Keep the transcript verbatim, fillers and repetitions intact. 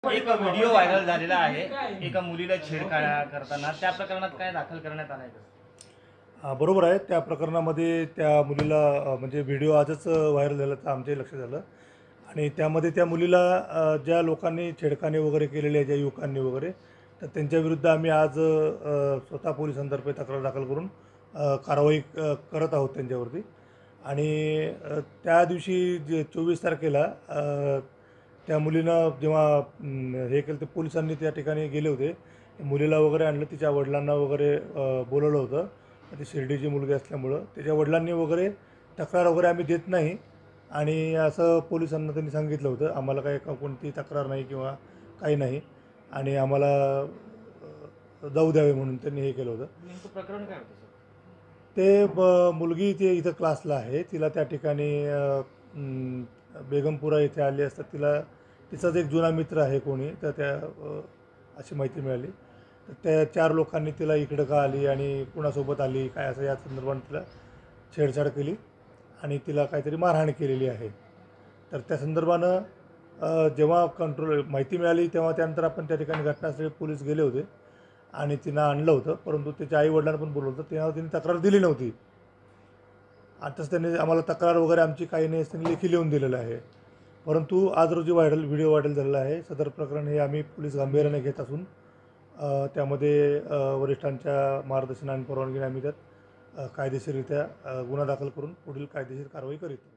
एक video viral झालेला आहे एका मुलीला छेडखाना करताना, त्या प्रकरणात काय दाखल करण्यात आलाय का? बरोबर आहे. त्या प्रकरणामध्ये त्या मुलीला म्हणजे व्हिडिओ आजच व्हायरल झाला तर आमच्याही लक्षात आलं आणि त्यामध्ये त्या मुलीला ज्या लोकांनी छेडखाने वगैरे केलेले आहे, ज्या युवकांनी वगैरे, तर त्यांच्याविरुद्ध आम्ही आज स्वतः पोलिसांतर्फे तक्रार दाखल करून कारवाई करत आहोत त्यांच्यावरती. आणि त्या दिवशी जे चोवीस तारखेला त्या मुलीनं जेव्हा हे केलं ते पोलिसांनी त्या ठिकाणी गेले होते, मुलीला वगैरे आणलं, तिच्या वडिलांना वगैरे बोलवलं होतं. ती शिर्डीची मुलगी असल्यामुळं त्याच्या वडिलांनी वगैरे तक्रार वगैरे आम्ही देत नाही आणि असं पोलिसांना त्यांनी सांगितलं होतं, आम्हाला काही कोणती तक्रार नाही किंवा काही नाही आणि आम्हाला जाऊ द्यावे म्हणून त्यांनी हे केलं होतं. नेमकं प्रकरण काय होतं सर? ते ब मुलगी ते इथं क्लासला आहे, तिला त्या ठिकाणी बेगमपुरा इथे आली असता तिला तिचाच एक जुना मित्र आहे कोणी, तर त्या अशी माहिती मिळाली. तर त्या चार लोकांनी तिला इकडं का आली आणि कुणासोबत आली काय असं या संदर्भात तिला छेडछाड केली आणि तिला काहीतरी मारहाण केलेली आहे. तर त्या संदर्भानं जेव्हा कंट्रोल माहिती मिळाली तेव्हा त्यानंतर आपण त्या ठिकाणी घटनास्थळी पोलीस गेले होते आणि तिनं आणलं होतं, परंतु त्याच्या आईवडिलांना पण बोलवलं होतं, तेव्हा तिने तक्रार दिली नव्हती. आताच त्यांनी आम्हाला तक्रार वगैरे आमची काही नाही त्यांनी लेखी लिहून दिलेलं आहे. परंतु आज रोजी व्हायरल व्हिडिओ व्हायरल झालेला आहे. सदर प्रकरण हे आम्ही पोलीस गांभीर्याने घेत असून त्यामध्ये वरिष्ठांच्या मार्गदर्शन आणि परवानगीने आम्ही त्यात कायदेशीररित्या गुन्हा दाखल करून पुढील कायदेशीर कारवाई करीत.